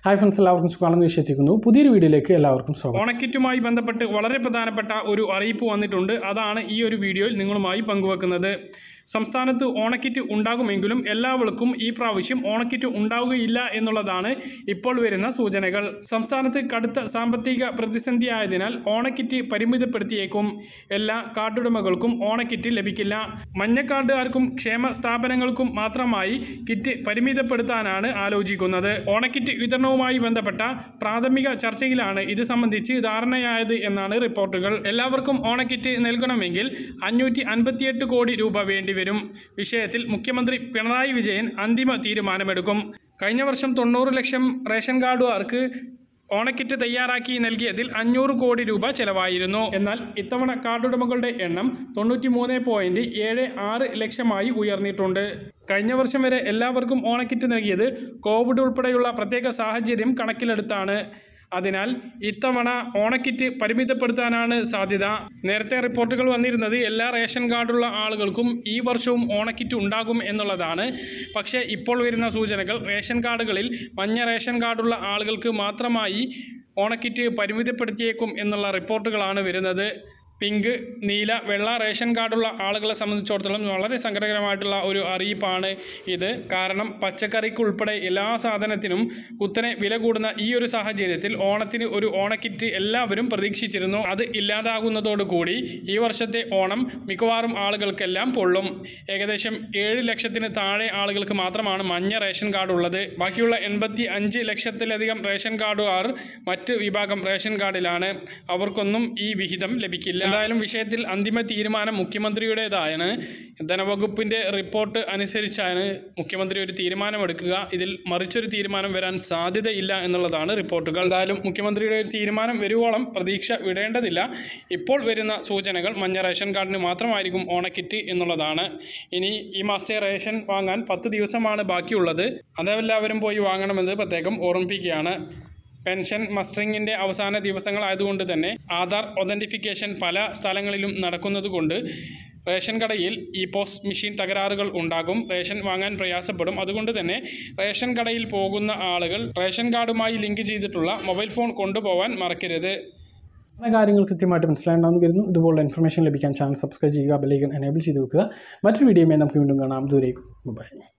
Hi friends, എല്ലാവർക്കും സുഖമാണെന്ന് വിശ്വസിക്കുന്നു. പുതിയൊരു വീഡിയോയിലേക്ക് എല്ലാവർക്കും സ്വാഗതം. ഓണക്കിറ്റുമായി ബന്ധപ്പെട്ട് വളരെ പ്രധാനപ്പെട്ട ഒരു അറിയിപ്പ് വന്നിട്ടുണ്ട്. അതാണ് ഈ ഒരു വീഡിയോയിൽ നിങ്ങളുമായി പങ്കുവെക്കുന്നത്. സംസ്ഥാനത്ത് ഓണക്കിറ്റ് ഉണ്ടാകുമെങ്കിലും എല്ലാവർക്കും ഈ പ്രാവശ്യം ഓണക്കിറ്റ് ഉണ്ടാവുകയില്ല എന്നുള്ളതാണ് ഇപ്പോൾ വരുന്ന സൂചനകൾ. സംസ്ഥാനത്ത് കടുത്ത സാമ്പത്തിക പ്രതിസന്ധിയായതിനാൽ ഓണക്കിറ്റ് പരിമിതപ്പെടുത്തിയേക്കും. എല്ലാ കാർഡുടമകൾക്കും ഓണക്കിറ്റ് ലഭിക്കില്ല. മഞ്ഞക്കാർഡുകാർക്കും ക്ഷേമ സ്ഥാപനങ്ങൾക്കും മാത്രമായി കിറ്റ് പരിമിതപ്പെടുത്താനാണ് ആലോചിക്കുന്നത്. ഓണക്കിറ്റ് വിതരണവുമായി ബന്ധപ്പെട്ട പ്രാഥമിക ചർച്ചയിലാണ് ഇത് സംബന്ധിച്ച് ധാരണയായത് എന്നാണ് റിപ്പോർട്ടുകൾ. എല്ലാവർക്കും ഓണക്കിറ്റ് നൽകണമെങ്കിൽ 558 കോടി രൂപ വേണ്ടിവരും. വിഷയത്തിൽ മുഖ്യമന്ത്രി പിണറായി വിജയൻ അന്തിമ തീരുമാനമെടുക്കും. കഴിഞ്ഞ വർഷം 90 ലക്ഷം റേഷൻ കാർഡുകാർക്ക് ഓണക്കിറ്റ് തയ്യാറാക്കി നൽകിയതിൽ 500 കോടി രൂപ ചെലവായിരുന്നു. എന്നാൽ ഇത്തവണ കാർഡുടമകളുടെ എണ്ണം 93.76 ലക്ഷമായി ഉയർന്നിട്ടുണ്ട്. കഴിഞ്ഞ വർഷം വരെ എല്ലാവർക്കും ഓണക്കിറ്റ് നൽകിയത് കോവിഡ് ഉൾപ്പെടെയുള്ള പ്രത്യേക സാഹചര്യം കണക്കിലെടുത്താണ്. അതിനാൽ ഇത്തവണ ഓണക്കിറ്റ് പരിമിതപ്പെടുത്താനാണ് സാധ്യത. നേരത്തെ റിപ്പോർട്ടുകൾ വന്നിരുന്നത് എല്ലാ റേഷൻ കാർഡുള്ള ആളുകൾക്കും ഈ വർഷവും ഓണക്കിറ്റ് ഉണ്ടാകും എന്നുള്ളതാണ്. പക്ഷേ ഇപ്പോൾ വരുന്ന സൂചനകൾ റേഷൻ കാർഡുകളിൽ മഞ്ഞ റേഷൻ കാർഡുള്ള ആളുകൾക്ക് മാത്രമായി ഓണക്കിറ്റ് പരിമിതപ്പെടുത്തിയേക്കും എന്നുള്ള റിപ്പോർട്ടുകളാണ് വരുന്നത്. പിങ്ക്, നീല, വെള്ള റേഷൻ കാർഡുള്ള ആളുകളെ സംബന്ധിച്ചിടത്തോളം വളരെ സങ്കടകരമായിട്ടുള്ള ഒരു അറിയിപ്പാണ് ഇത്. കാരണം പച്ചക്കറിക്കുൾപ്പെടെ എല്ലാ സാധനത്തിനും കുത്തനെ വില കൂടുന്ന ഈ ഒരു സാഹചര്യത്തിൽ ഓണത്തിന് ഒരു ഓണക്കിറ്റ് എല്ലാവരും പ്രതീക്ഷിച്ചിരുന്നു. അത് ഇല്ലാതാകുന്നതോടുകൂടി ഈ വർഷത്തെ ഓണം മിക്കവാറും ആളുകൾക്കെല്ലാം പൊള്ളും. ഏകദേശം 7 ലക്ഷത്തിന് താഴെ ആളുകൾക്ക് മാത്രമാണ് മഞ്ഞ റേഷൻ കാർഡ് ഉള്ളത്. ബാക്കിയുള്ള 85 ലക്ഷത്തിലധികം റേഷൻ കാർഡുകാർ മറ്റ് വിഭാഗം റേഷൻ കാർഡിലാണ്. അവർക്കൊന്നും ഈ വിഹിതം ലഭിക്കില്ല. എന്തായാലും വിഷയത്തിൽ അന്തിമ തീരുമാനം മുഖ്യമന്ത്രിയുടേതാണ്. ധനവകുപ്പിൻ്റെ റിപ്പോർട്ട് അനുസരിച്ചാണ് മുഖ്യമന്ത്രി ഒരു തീരുമാനമെടുക്കുക. ഇതിൽ മറിച്ചൊരു തീരുമാനം വരാൻ സാധ്യതയില്ല എന്നുള്ളതാണ് റിപ്പോർട്ടുകൾ. എന്തായാലും മുഖ്യമന്ത്രിയുടെ ഒരു തീരുമാനം വരുവോളം പ്രതീക്ഷ വിടേണ്ടതില്ല. ഇപ്പോൾ വരുന്ന സൂചനകൾ മഞ്ഞ റേഷൻ കാർഡിന് മാത്രമായിരിക്കും ഓണക്കിറ്റ് എന്നുള്ളതാണ്. ഇനി ഈ മാസത്തെ റേഷൻ വാങ്ങാൻ 10 ദിവസമാണ് ബാക്കിയുള്ളത്. അതെല്ലാവരും പോയി വാങ്ങണമെന്ന് പ്രത്യേകം ഓർമ്മിപ്പിക്കുകയാണ്. പെൻഷൻ മസ്റ്ററിങ്ങിൻ്റെ അവസാന ദിവസങ്ങളായതുകൊണ്ട് തന്നെ ആധാർ ഒതൻറ്റിഫിക്കേഷൻ പല സ്ഥലങ്ങളിലും നടക്കുന്നതുകൊണ്ട് റേഷൻ കടയിൽ ഈ പോസ്റ്റ് മെഷീൻ തകരാറുകൾ ഉണ്ടാകും. റേഷൻ വാങ്ങാൻ പ്രയാസപ്പെടും. അതുകൊണ്ട് തന്നെ റേഷൻ കടയിൽ പോകുന്ന ആളുകൾ റേഷൻ കാർഡുമായി ലിങ്ക് ചെയ്തിട്ടുള്ള മൊബൈൽ ഫോൺ കൊണ്ടുപോകാൻ മറക്കരുത്. കാര്യങ്ങൾ കൃത്യമായിട്ട് മനസ്സിലായിട്ടുണ്ടാകുന്നു കരുതുന്നു. ഇതുപോലുള്ള ഇൻഫർമേഷൻ ലഭിക്കാൻ ചാനൽ സബ്സ്ക്രൈബ് ചെയ്യുക, ബെൽ ഐക്കൺ എനേബിൾ ചെയ്ത് വെക്കുക. മറ്റൊരു വീഡിയോയുമായി നമുക്ക് വീണ്ടും കാണാം. ദൂരേക്കും ബൈ.